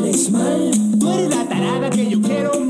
sales mal. Tú eres la tarada que yo quiero